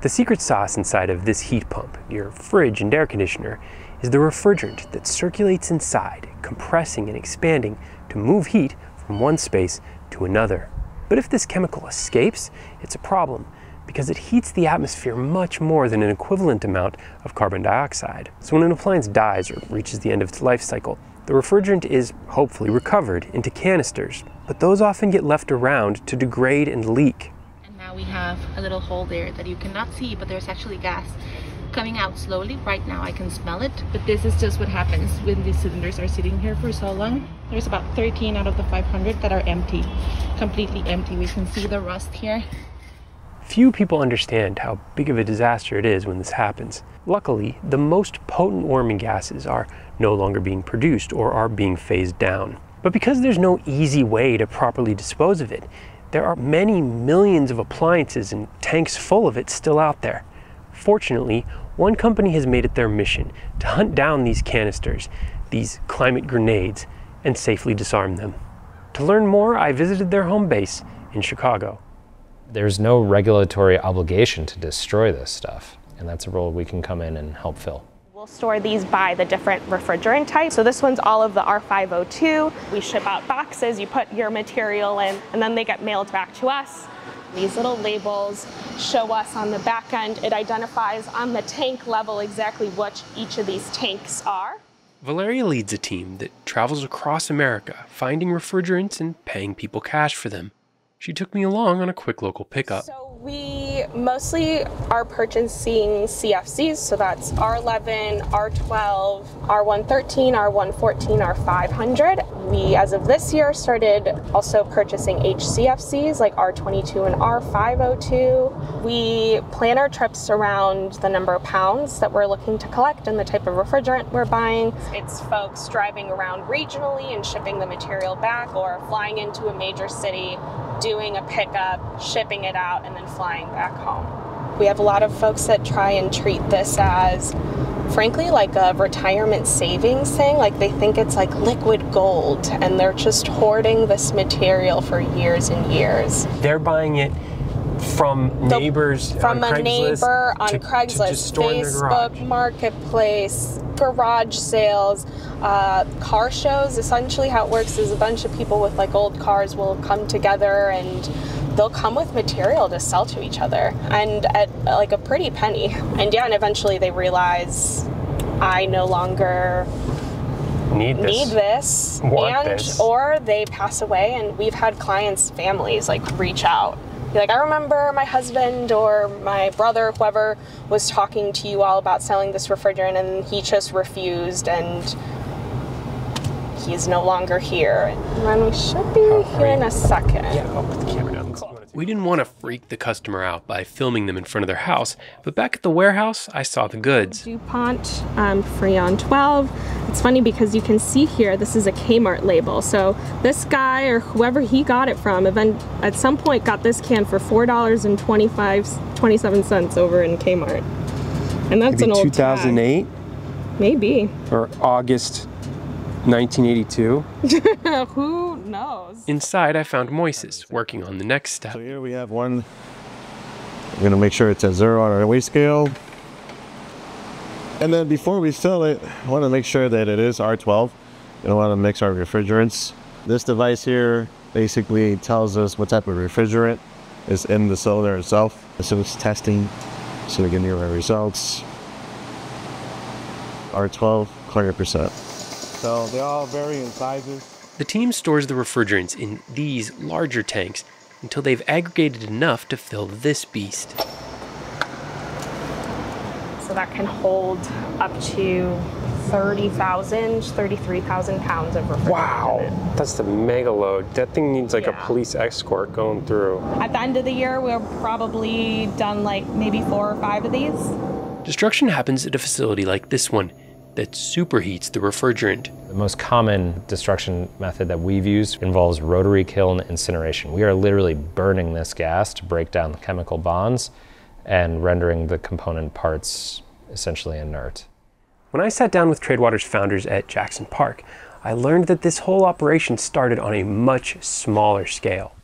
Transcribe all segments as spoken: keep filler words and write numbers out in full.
The secret sauce inside of this heat pump, your fridge and air conditioner, is the refrigerant that circulates inside, compressing and expanding to move heat from one space to another. But if this chemical escapes, it's a problem because it heats the atmosphere much more than an equivalent amount of carbon dioxide. So when an appliance dies or reaches the end of its life cycle, the refrigerant is hopefully recovered into canisters, but those often get left around to degrade and leak. And now we have a little hole there that you cannot see, but there's actually gas coming out slowly. Right now I can smell it, but this is just what happens when these cylinders are sitting here for so long. There's about thirteen out of the five hundred that are empty, completely empty. We can see the rust here. Few people understand how big of a disaster it is when this happens. Luckily, the most potent warming gases are no longer being produced or are being phased down. But because there's no easy way to properly dispose of it, there are many millions of appliances and tanks full of it still out there. Fortunately, one company has made it their mission to hunt down these canisters, these climate grenades, and safely disarm them. To learn more, I visited their home base in Chicago. There's no regulatory obligation to destroy this stuff, and that's a role we can come in and help fill. We'll store these by the different refrigerant types. So this one's all of the R five oh two. We ship out boxes, you put your material in, and then they get mailed back to us. These little labels show us on the back end. It identifies on the tank level exactly what each of these tanks are. Valeria leads a team that travels across America, finding refrigerants and paying people cash for them. She took me along on a quick local pickup. So we mostly are purchasing C F Cs, so that's R eleven, R twelve, R one thirteen, R one fourteen, R five hundred. We, as of this year, started also purchasing H C F Cs like R twenty-two and R five oh two. We plan our trips around the number of pounds that we're looking to collect and the type of refrigerant we're buying. It's folks driving around regionally and shipping the material back, or flying into a major city, doing a pickup, shipping it out, and then flying back home. We have a lot of folks that try and treat this as, frankly, like a retirement savings thing. Like they think it's like liquid gold, and they're just hoarding this material for years and years. They're buying it from The- neighbors From on a Craigslist neighbor on to, Craigslist, to just store in their garage. Facebook Marketplace, garage sales, uh, car shows. Essentially how it works is a bunch of people with like old cars will come together and they'll come with material to sell to each other, and at like a pretty penny. And yeah, and eventually they realize, I no longer Need this. need this, Want and this. or they pass away. And we've had clients' families like reach out. Be like, I remember my husband or my brother, whoever, was talking to you all about selling this refrigerant, and he just refused, and he's no longer here. And then we should be Oh, here in a second. Yeah, I'll put the camera down. We didn't want to freak the customer out by filming them in front of their house, but back at the warehouse, I saw the goods. DuPont um, Freon twelve. It's funny because you can see here, this is a Kmart label. So this guy, or whoever he got it from, event, at some point got this can for four dollars and twenty-seven cents over in Kmart. And that's Maybe an old two thousand eight? tag. Maybe. Or August nineteen eighty-two? Who knows? Inside, I found Moises working on the next step. So here we have one. We're gonna make sure it's at zero on our weight scale. And then before we fill it, I want to make sure that it is R twelve. You don't want to mix our refrigerants. This device here basically tells us what type of refrigerant is in the cylinder itself. So it's testing, so we can hear our results. R twelve, one hundred percent. So they all vary in sizes. The team stores the refrigerants in these larger tanks until they've aggregated enough to fill this beast. So that can hold up to thirty thousand, thirty-three thousand pounds of refrigerant. Wow, that's the mega load. That thing needs like Yeah. a police escort going through. At the end of the year, we're probably done like maybe four or five of these. Destruction happens at a facility like this one that superheats the refrigerant. The most common destruction method that we've used involves rotary kiln incineration. We are literally burning this gas to break down the chemical bonds and rendering the component parts essentially inert. When I sat down with Tradewater's founders at Jackson Park, I learned that this whole operation started on a much smaller scale.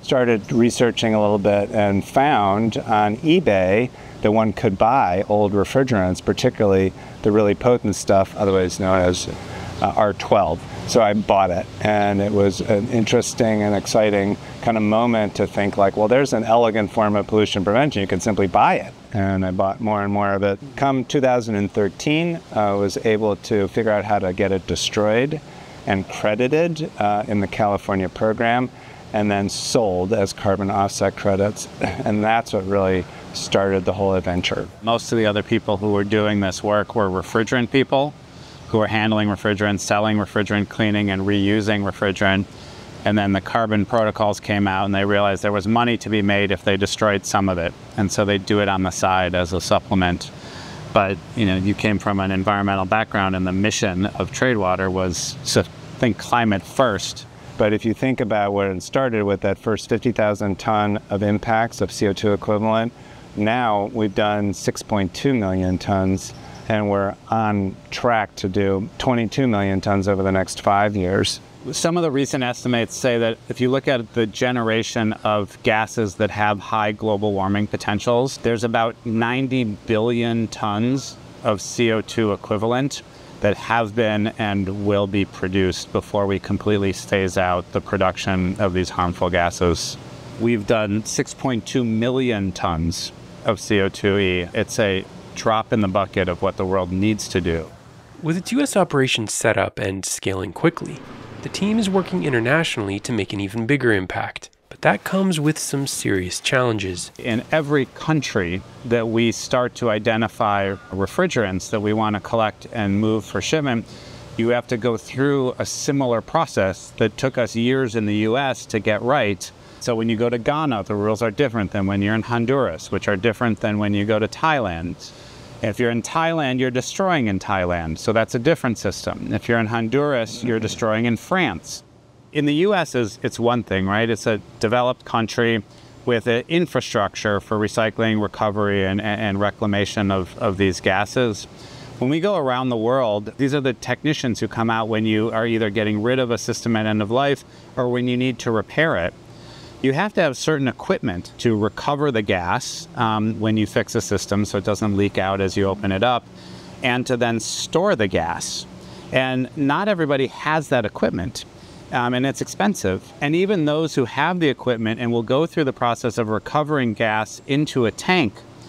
started researching a little bit and found on eBay that one could buy old refrigerants, particularly the really potent stuff, otherwise known as uh, R twelve. So I bought it, and it was an interesting and exciting kind of moment to think like, well, there's an elegant form of pollution prevention. You can simply buy it. And I bought more and more of it. Come two thousand thirteen, I uh, was able to figure out how to get it destroyed and credited uh, in the California program, and then sold as carbon offset credits. And that's what really started the whole adventure. Most of the other people who were doing this work were refrigerant people who were handling refrigerant, selling refrigerant, cleaning and reusing refrigerant. And then the carbon protocols came out and they realized there was money to be made if they destroyed some of it. And so they do it on the side as a supplement. But you know, you came from an environmental background, and the mission of Tradewater was to think climate first. But if you think about where it started with that first fifty thousand ton of impacts of C O two equivalent, now we've done six point two million tons, and we're on track to do twenty-two million tons over the next five years. Some of the recent estimates say that if you look at the generation of gases that have high global warming potentials, there's about ninety billion tons of C O two equivalent that have been and will be produced before we completely phase out the production of these harmful gases. We've done six point two million tons of C O two E. It's a drop in the bucket of what the world needs to do. With its U S operations set up and scaling quickly, the team is working internationally to make an even bigger impact. But that comes with some serious challenges. In every country that we start to identify refrigerants that we want to collect and move for shipment, you have to go through a similar process that took us years in the U S to get right. So when you go to Ghana, the rules are different than when you're in Honduras, which are different than when you go to Thailand. If you're in Thailand, you're destroying in Thailand, so that's a different system. If you're in Honduras, you're destroying in France. In the U S, it's one thing, right? It's a developed country with an infrastructure for recycling, recovery, and, and reclamation of, of these gases. When we go around the world, these are the technicians who come out when you are either getting rid of a system at end of life or when you need to repair it. You have to have certain equipment to recover the gas um, when you fix a system so it doesn't leak out as you open it up, and to then store the gas. And not everybody has that equipment, um, and it's expensive. And even those who have the equipment and will go through the process of recovering gas into a tank,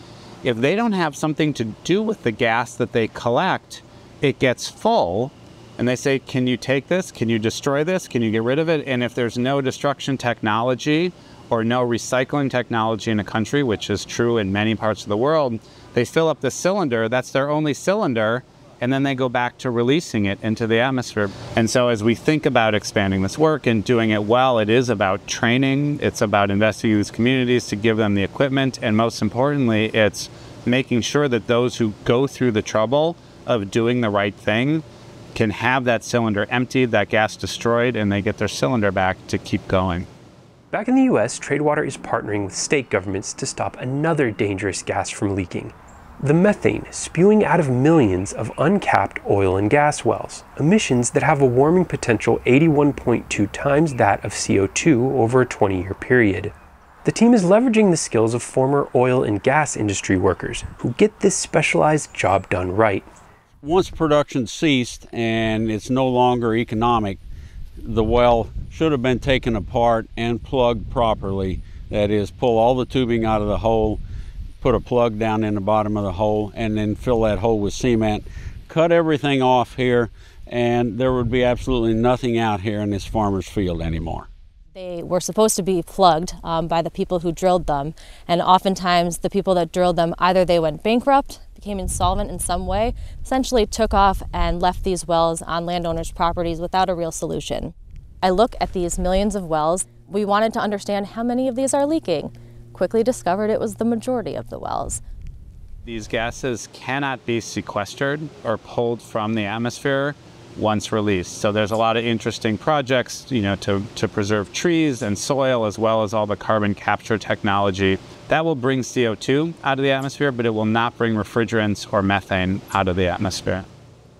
if they don't have something to do with the gas that they collect, it gets full. And they say, can you take this? Can you destroy this? Can you get rid of it? And if there's no destruction technology or no recycling technology in a country, which is true in many parts of the world, they fill up the cylinder, that's their only cylinder, and then they go back to releasing it into the atmosphere. And so as we think about expanding this work and doing it well, it is about training, it's about investing in these communities to give them the equipment, and most importantly, it's making sure that those who go through the trouble of doing the right thing can have that cylinder emptied, that gas destroyed, and they get their cylinder back to keep going. Back in the U S, Tradewater is partnering with state governments to stop another dangerous gas from leaking: the methane spewing out of millions of uncapped oil and gas wells, emissions that have a warming potential eighty-one point two times that of C O two over a twenty-year period. The team is leveraging the skills of former oil and gas industry workers who get this specialized job done right. Once production ceased and it's no longer economic, the well should have been taken apart and plugged properly. That is, pull all the tubing out of the hole, put a plug down in the bottom of the hole, and then fill that hole with cement. Cut everything off here, and there would be absolutely nothing out here in this farmer's field anymore. They were supposed to be plugged um, by the people who drilled them, and oftentimes the people that drilled them, either they went bankrupt, became insolvent in some way, essentially took off and left these wells on landowners' properties without a real solution. I look at these millions of wells. We wanted to understand how many of these are leaking. Quickly discovered it was the majority of the wells. These gases cannot be sequestered or pulled from the atmosphere once released. So there's a lot of interesting projects, you know, to, to preserve trees and soil, as well as all the carbon capture technology. That will bring C O two out of the atmosphere, but it will not bring refrigerants or methane out of the atmosphere.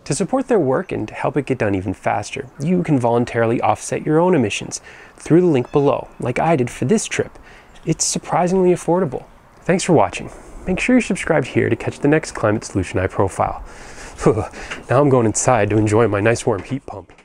To support their work and to help it get done even faster, you can voluntarily offset your own emissions through the link below, like I did for this trip. It's surprisingly affordable. Thanks for watching. Make sure you're subscribed here to catch the next climate solution I profile. Now I'm going inside to enjoy my nice warm heat pump.